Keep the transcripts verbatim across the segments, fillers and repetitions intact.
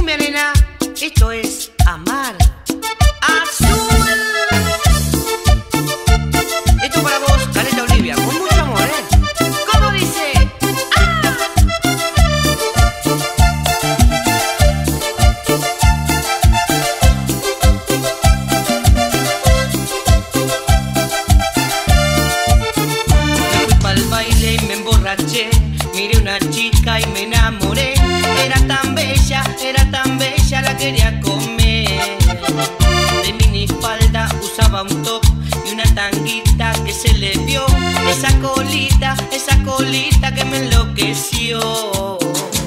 cumbia, nena. Esto es Amar. Azul. Esto para vos, Caleta Olivia, con mucho amor, ¿eh? ¿Cómo dice? ¡Ah! Me fui pa'l baile y me emborraché. Miré una chica y me enamoré. Era tan bella, era tan bella, la quería comer. De minifalda usaba un top y una tanguita que se le vio. Esa colita, esa colita que me enloqueció.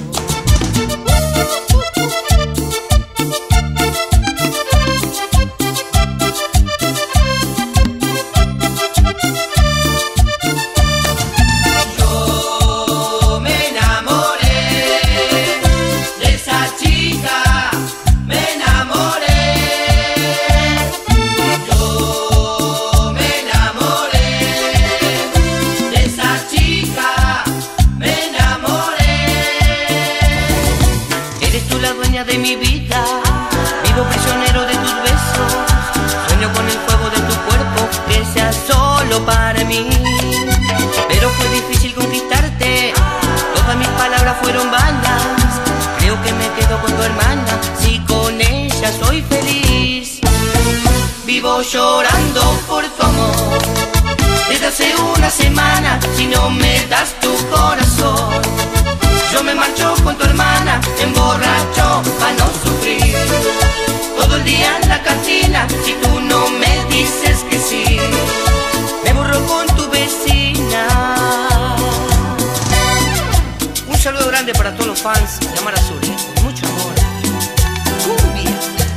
De mi vida, vivo prisionero de tus besos. Sueño con el fuego de tu cuerpo, que sea solo para mí. Pero fue difícil conquistarte, todas mis palabras fueron vanas. Creo que me quedo con tu hermana, si con ella soy feliz. Vivo llorando por tu amor desde hace una semana. Si no me das tu corazón, yo me marcho con tu hermana, emborracho pa' no sufrir. Todo el día en la cantina, si tú no me dices que sí, me borro con tu vecina. Un saludo grande para todos los fans de Amar Azul, ¿eh? Con mucho amor. Cumbia.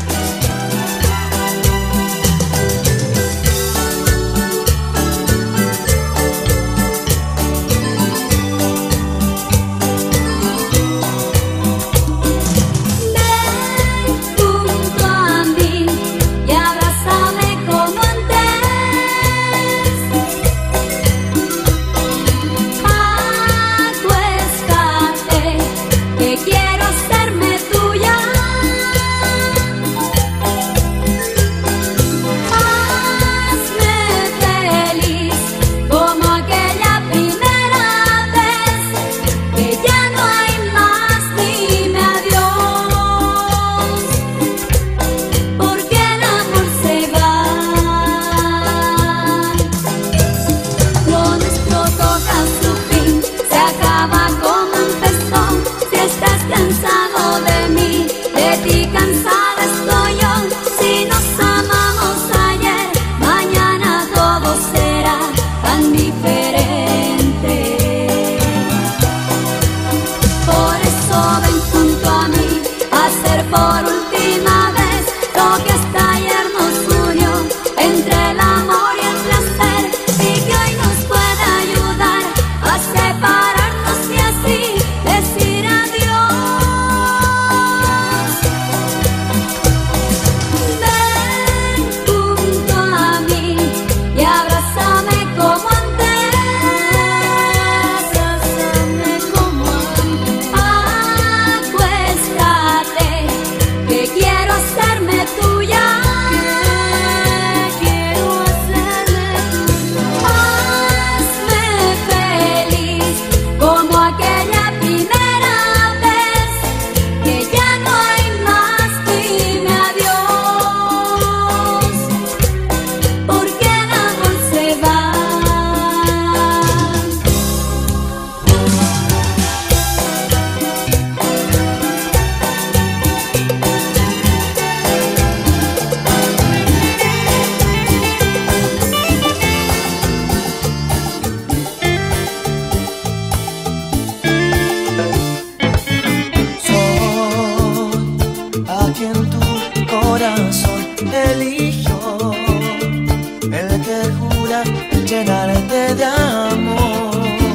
Llenarte de amor.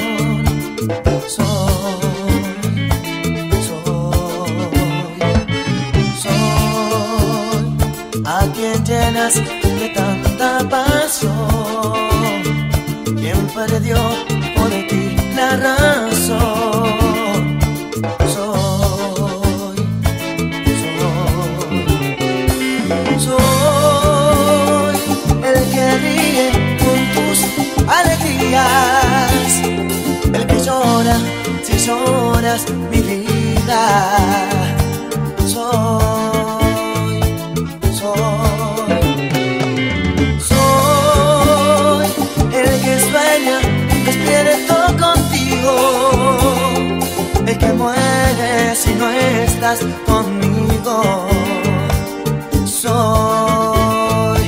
Soy, soy, soy a quien llenas de tanta pasión. Quien perdió por ti la razón. Soy, soy horas, mi vida. Soy, soy, soy el que sueña despierto contigo, el que muere si no estás conmigo. Soy,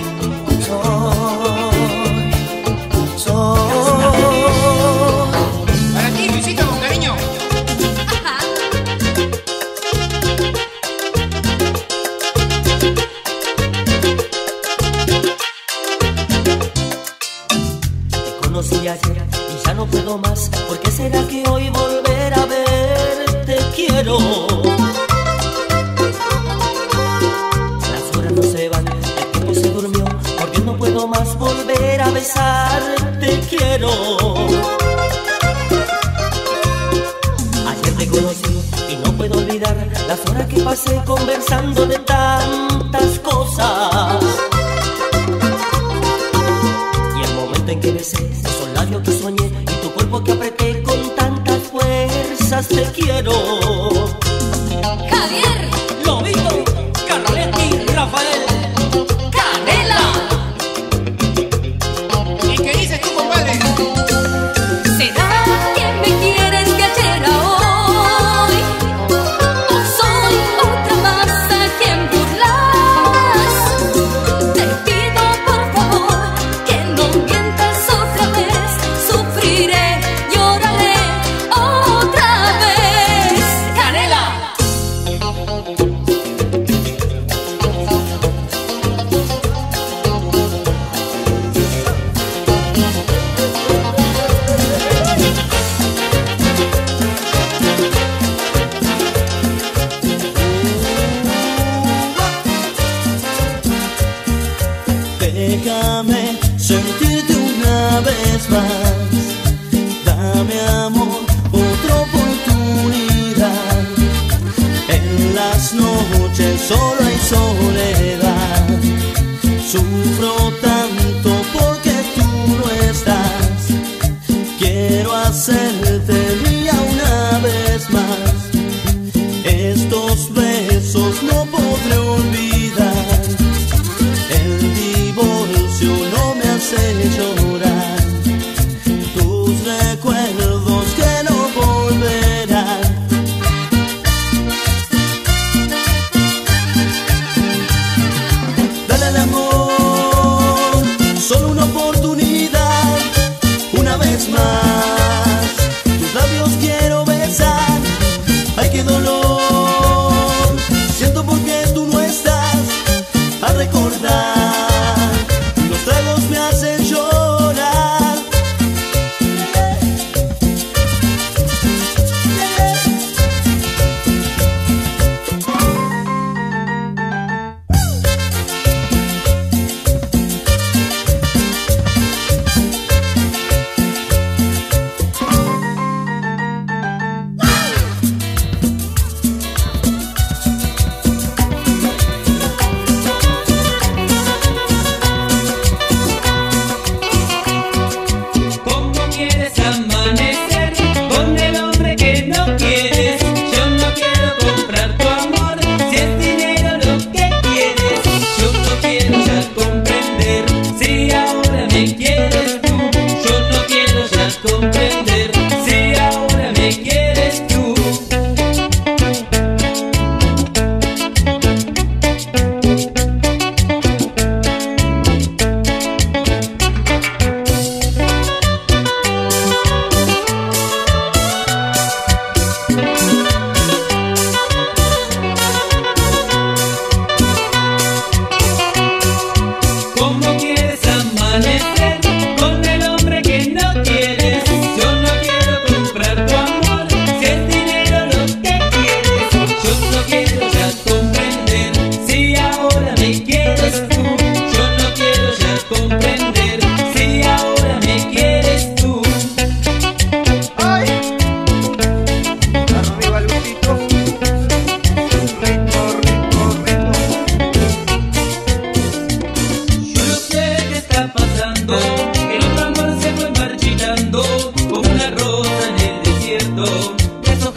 soy, soy. Para ti, Luisito, con cariño. Te conocí ayer y ya no puedo más. ¿Por qué será que hoy volver a verte quiero? Las horas no se van, el tiempo se durmió. Porque no puedo más volver a besarte quiero. Ayer te conocí y no puedo olvidar las horas que pasé conversando de tantas cosas. Y el momento en que besé esos labios que soñé y tu cuerpo que apreté con tantas fuerzas te quiero. Javier Lobito, Carletti, Rafael Canela. ¿Y qué dices tú, compadre? ¿Será que me quieres de ayer a hoy? ¿O soy otra más a quien burlas? Te pido por favor que no mientas otra vez. Sufriré, lloraré otra vez.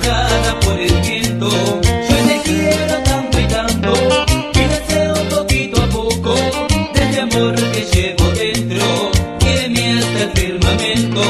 arrastrada por el viento. Yo te quiero tanto y tanto, y deseo poquito a poco de este amor que llevo dentro y de mí hasta el firmamento.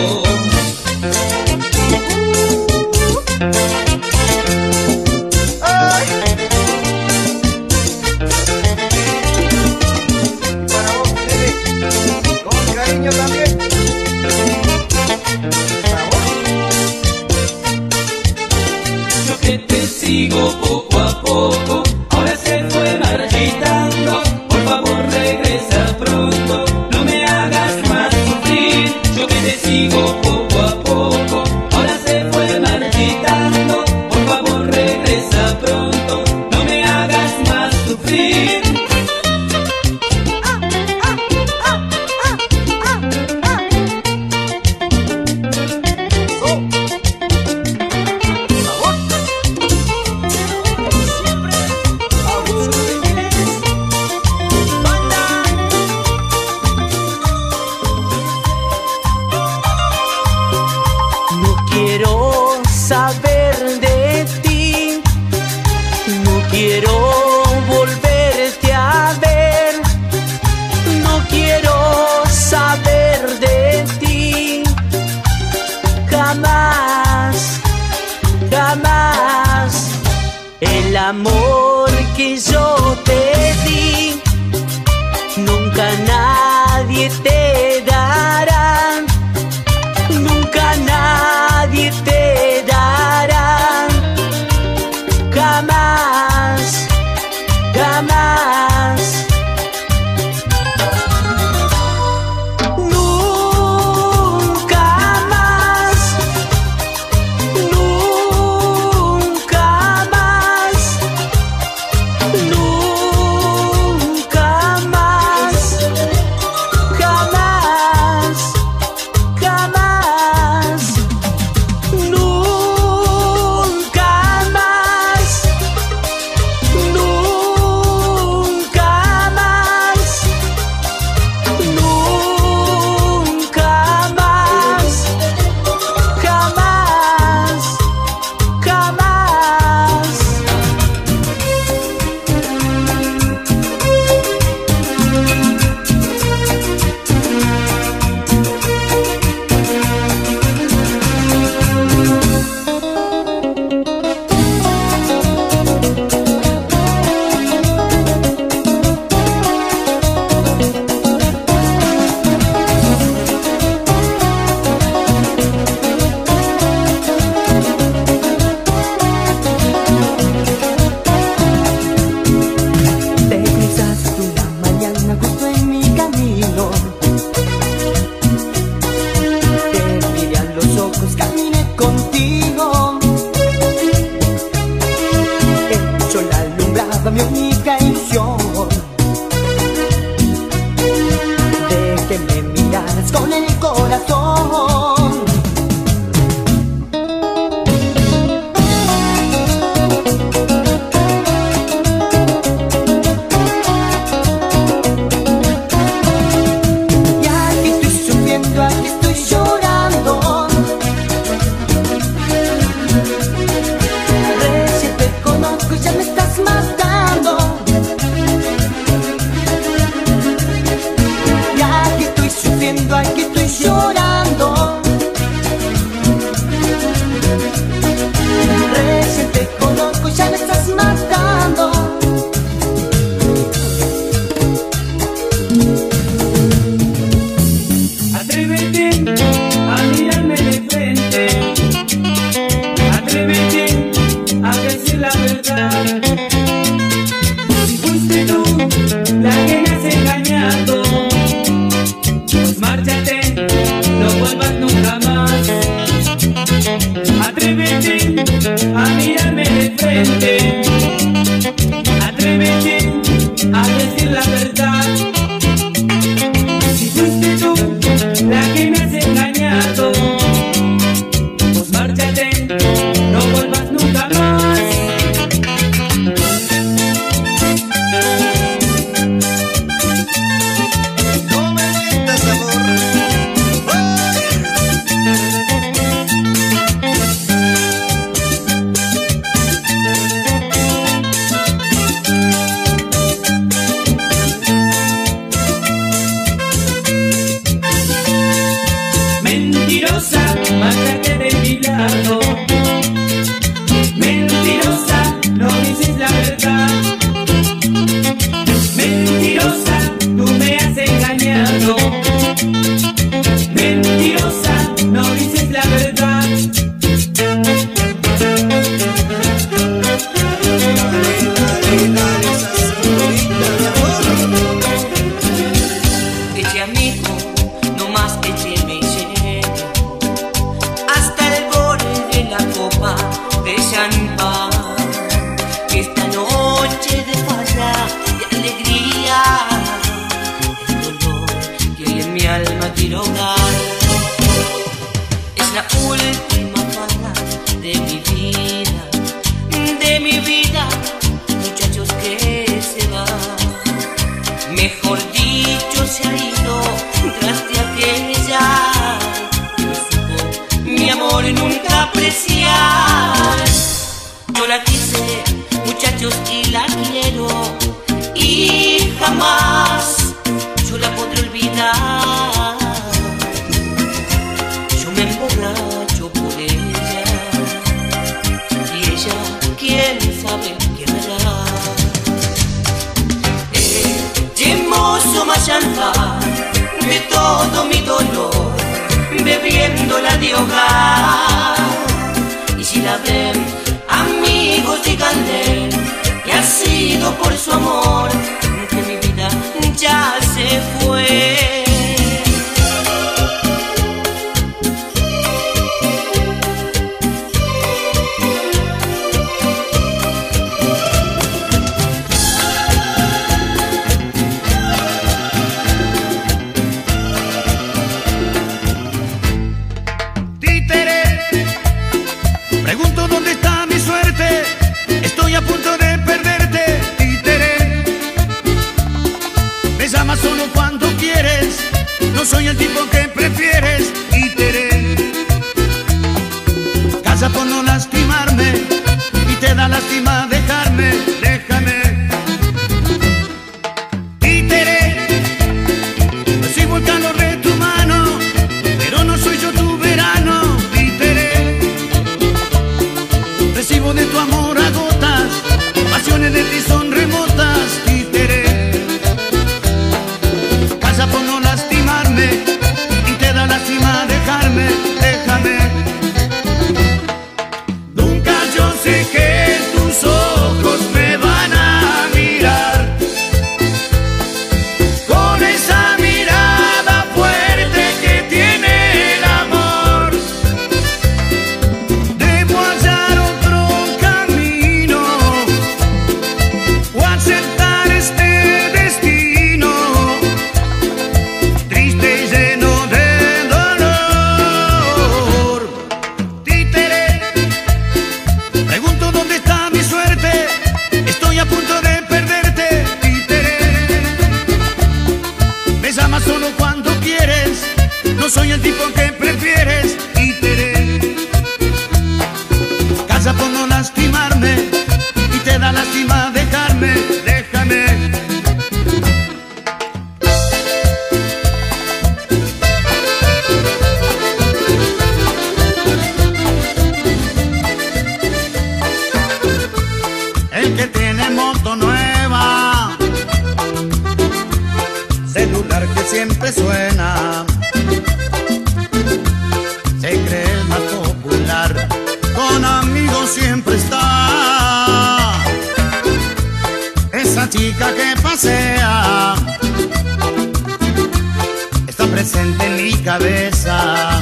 Sigo poco a poco, ahora se fue marchitando. Por favor regresa pronto, no me hagas más sufrir. Yo que te sigo poco a poco, ahora se fue marchitando. Por favor regresa pronto, no me hagas más sufrir. El amor que yo te di, nunca nadie te dará, nunca nadie te dará, jamás, jamás. Mi única ilusión de que me miraras con el corazón. Y aquí estoy sufriendo, aquí estoy llorando. Recién te conozco y ya me estás matando. Aquí estoy llorando. Recién te conozco y ya me estás matando. Atrévete a mirarme de frente, atrévete a decir la verdad. Si fuiste tú la que me has engañado, márchate, no vuelvas nunca más. Atrévete a mirarme de frente, atrévete a decir la verdad. Si fuiste tú la que me has engañado, pues márchate, no vuelvas nunca más. construir hogar. Es la última farra de mi vida, de mi vida, muchachos que se van. Mejor dicho, se ha ido tras de aquella que no supo mi amor nunca apreciar. Yo la quise, muchachos, y la quiero, y jamás yo la podré olvidar. Yo me emborracho por ella, y ella, quién sabe qué hará. Hermoso Mayalfa, de todo mi dolor, bebiéndola de hogar. Y si la ven, amigos, díganle que ha sido por su amor que mi vida ya se fue. Estoy a punto de perderte, títere. Me llamas solo cuando quieres, no soy el tipo que prefieres, títere. Casa por no lastimarme y te da lástima dejarme, déjame. Títere, recibo el calor de tu mano, pero no soy yo tu verano, títere. Recibo de tu amor a gotas, pasiones de ti son remotas, títere. Casa por no lastimarme y te da lástima dejarme, déjame. Nunca yo sé que tus ojos me van a mirar con esa mirada fuerte que tiene el amor. Debo hallar otro camino o aceptar este destino triste y lleno de dolor. Títere, pregunto dónde está mi suerte, estoy a punto de perderte, títere. Me llamas solo cuando quieres, no soy el tipo que prefieres, títere. Casa por no lastimarme y te da lástima dejarme, déjame. El que tiene moto nueva, celular que siempre suena, se cree el más popular, con amigos siempre está. Esa chica que pasea está presente en mi cabeza.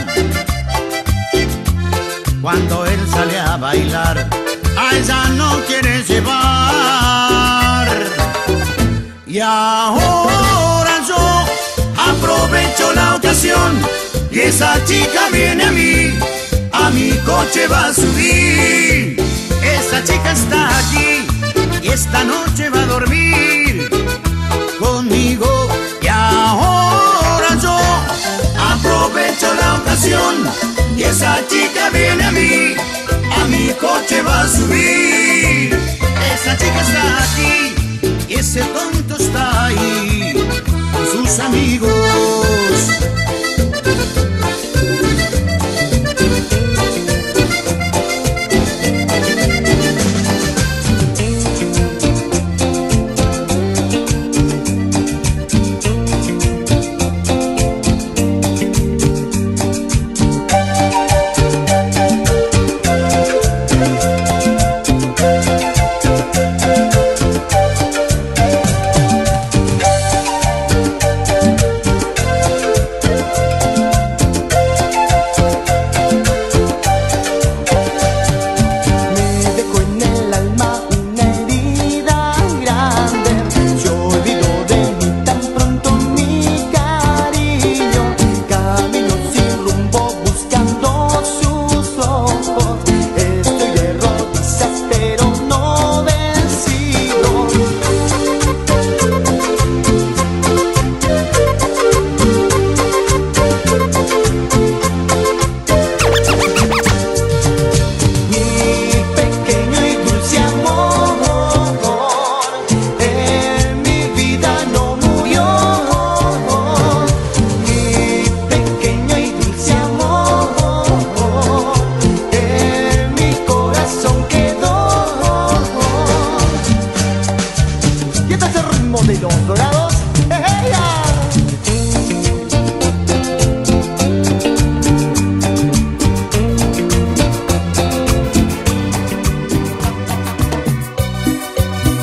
Cuando él sale a bailar, a ella no quiere llevar. Y ahora yo aprovecho la ocasión y esa chica viene a mí, a mi coche va a subir. Esa chica está aquí y esta noche va a dormir conmigo. Y ahora yo aprovecho la ocasión y esa chica viene a mí, a mi coche va a subir. Esa chica está aquí y ese tonto está ahí con sus amigos.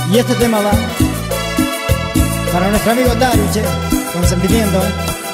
Y este tema va para nuestro amigo Taruche, con sentimiento, ¿eh?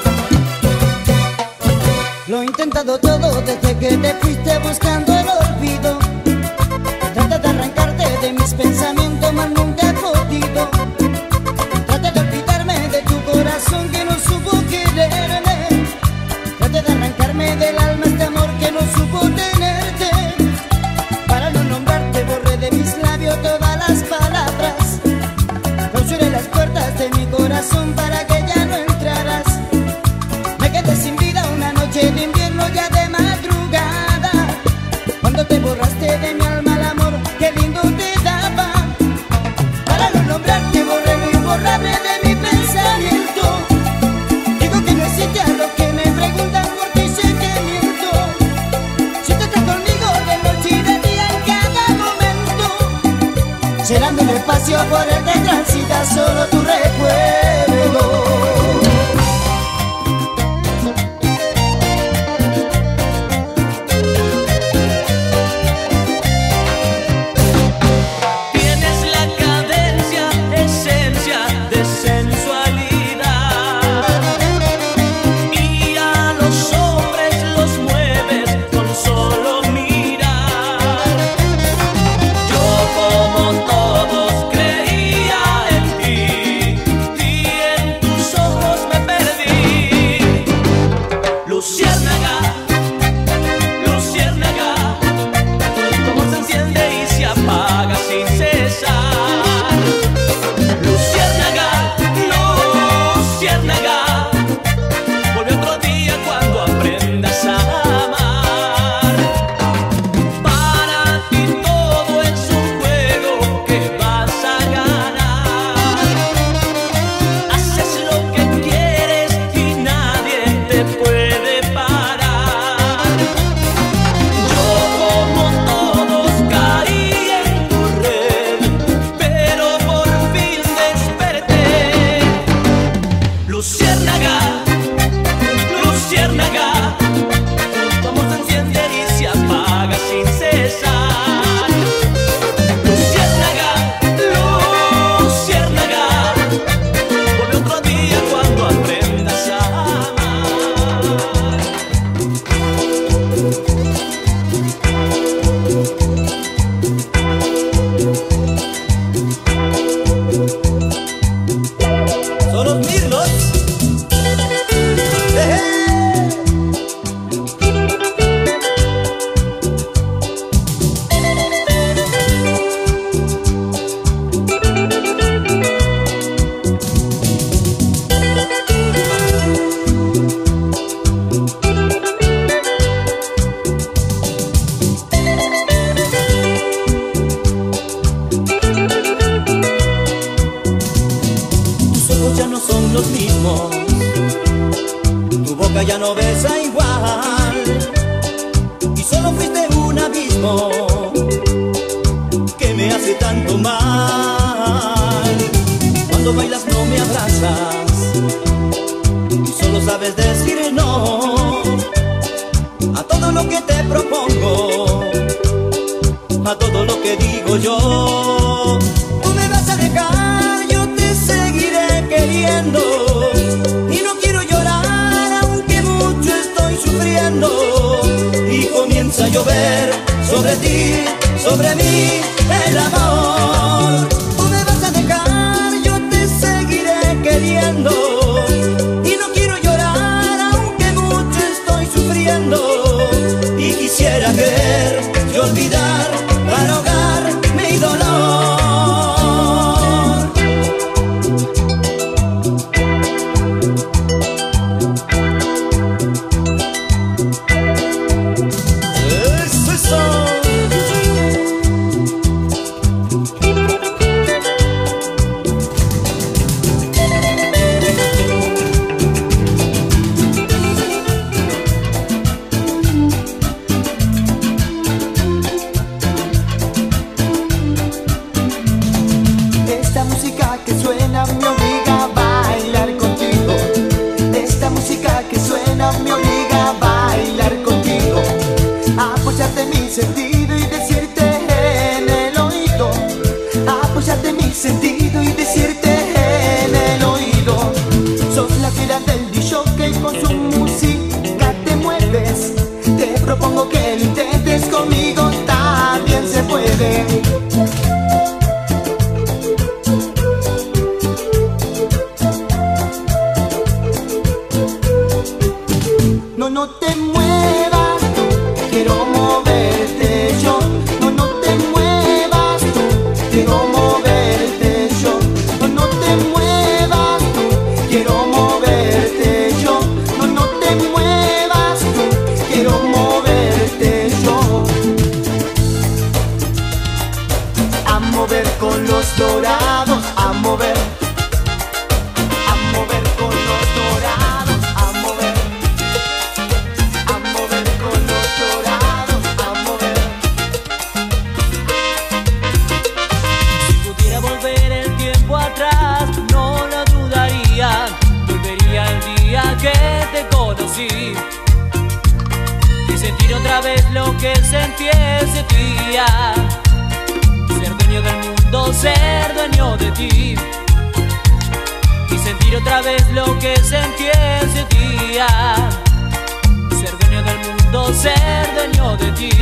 Lo he intentado todo desde que te fuiste buscando el olvido. Trata de arrancarte de mis pensamientos, mas nunca he podido. Trata de olvidarme de tu corazón que no supo quererme. Trata de arrancarme del alma este amor que no supo tenerte. Para no nombrarte borré de mis labios todas las palabras. Clausuré las puertas de mi corazón para que ya no entraras. Me quedé sin vida una noche de invierno ya de madrugada. Cuando te borraste de mi alma el amor que lindo te daba. Para no nombrarte borré lo imborrable de mi pensamiento. Digo que no existe a los que me preguntan por ti sé que miento. Si tú estás conmigo de noche y de día en cada momento, llenando el espacio por el que transita solo tu recuerdo. Ya no besa igual y solo fuiste un abismo que me hace tanto mal. Cuando bailas no me abrazas y solo sabes decir no a todo lo que te propongo, a todo lo que digo yo. Tú me vas a dejar, yo te seguiré queriendo y no quiero llorar aunque mucho estoy sufriendo. Y comienza a llover sobre ti, sobre mí, el amor. Tú me vas a dejar, yo te seguiré queriendo y no quiero llorar aunque mucho estoy sufriendo. Y quisiera creer y olvidar para ahogar mi dolor. No, no te muevas tú, quiero moverte yo. No, no te muevas tú, quiero moverte yo. No, no te muevas tú, quiero moverte yo. No, no te muevas tú, quiero moverte yo. A mover con los dorados, a mover. A mover con los dorados, a mover. A mover con los dorados, a mover. Si pudiera volver el tiempo atrás, no lo dudaría. Volvería el día que te conocí y sentir otra vez lo que sentí ese día. Ser dueño del mundo, ser dueño de ti. Y sentir otra vez lo que sentí ese día. Ser dueño del mundo, ser dueño de ti.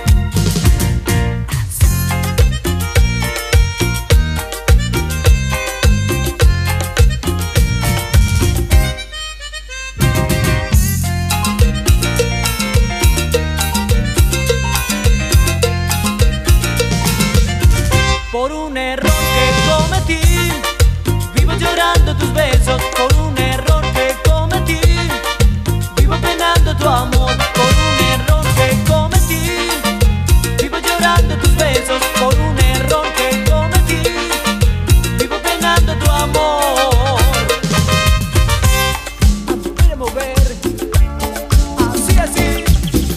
Por un error que cometí, vivo llorando tus besos. Por un error que cometí, vivo penando tu amor. Por un error que cometí, vivo llorando tus besos. Por un error que cometí, vivo penando tu amor. A mover, así, así.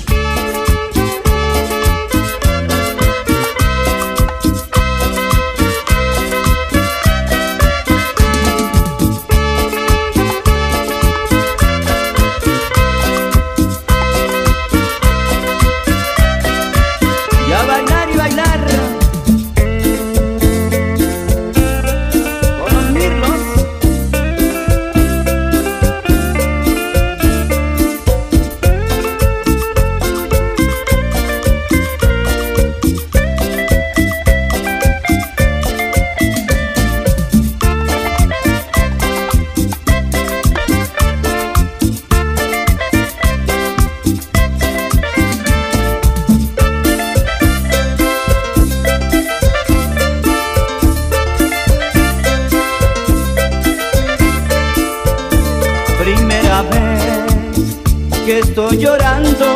Primera vez que estoy llorando,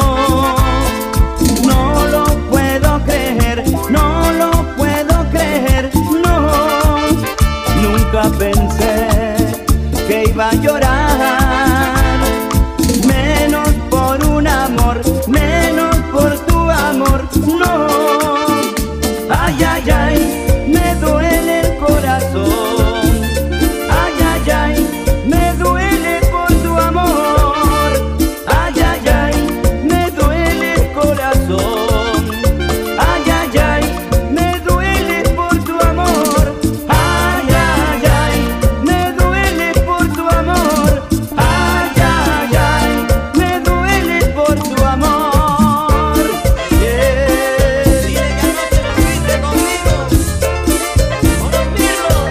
no lo puedo creer, no lo puedo creer, no. Nunca pensé que iba a llorar, menos por un amor, menos por tu amor, no. Ay, ay, ay, me duele el corazón, ay, ay, ay, me duele por tu amor, ay, ay, ay, me duele el corazón, ay, ay, ay, me duele por tu amor, ay, ay, ay, me duele por tu amor, ay, ay, ay, me duele por tu amor. Yeah. Dile que anoche no fuiste conmigo, por dormirlo.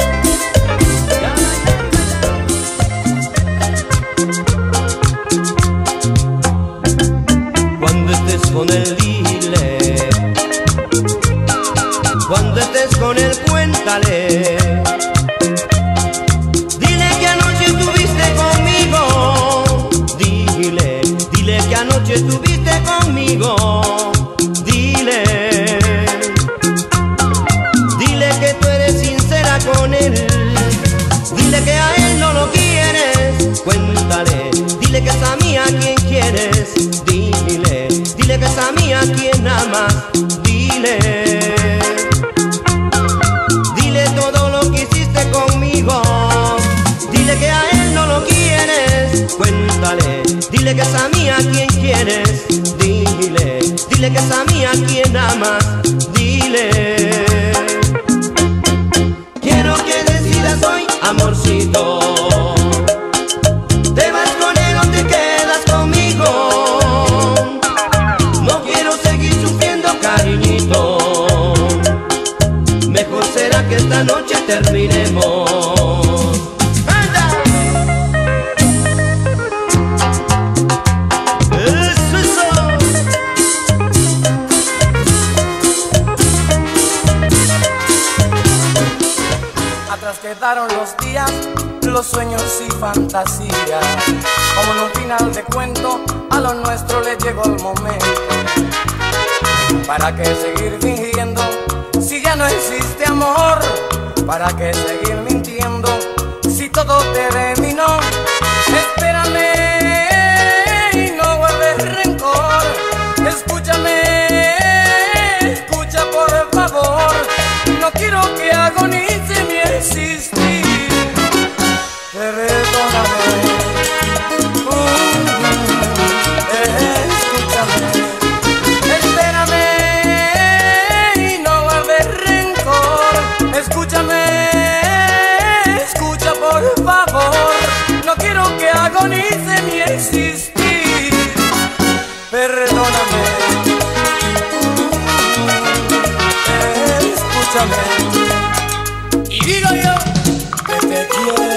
Cuando estés con él, dile. Cuando estés con él, cuéntale. Dile que anoche estuviste conmigo. Dile, dile que anoche estuviste conmigo. Dile, dile que tú eres sincera con él. Dile que a él no lo quieres. Cuéntale, dile que es a mí a quien quieres. Dile, dile que es a mí a quien amas. Dile, dile todo lo que hiciste conmigo. Dile que a él no lo quieres. Cuéntale, dile que es a mí a quien quieres. Dile, dile que es a mí a quien amas. Dile, quiero que decidas hoy, amorcito. ¿Te vas con él o te quedas conmigo? No quiero seguir sufriendo, cariñito. terminemos. Atrás quedaron los días, los sueños y fantasías. Como en un final de cuento, a lo nuestro le llegó el momento. ¿Para qué seguir fingiendo si ya no existe amor? ¿Para qué seguir mintiendo si todo terminó? Espérame y no guardes rencor. Escúchame, escucha por favor. No quiero que agonice mi existir. Perdóname, uh, escúchame. Espérame y no guardes rencor. Escúchame, escucha por favor. No quiero que agonice mi existir. Perdóname, escúchame. Y digo yo que te quiero.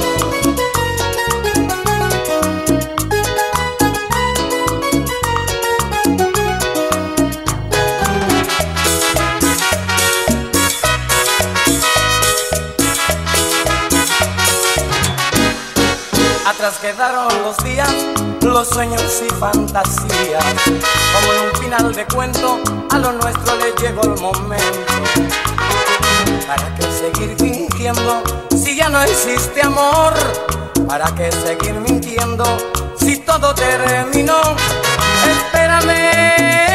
Atrás quedaron los días, los sueños y fantasías. Como en un final de cuento, a lo nuestro le llegó el momento. ¿Para qué seguir fingiendo si ya no existe amor? ¿Para qué seguir mintiendo si todo terminó? Espérame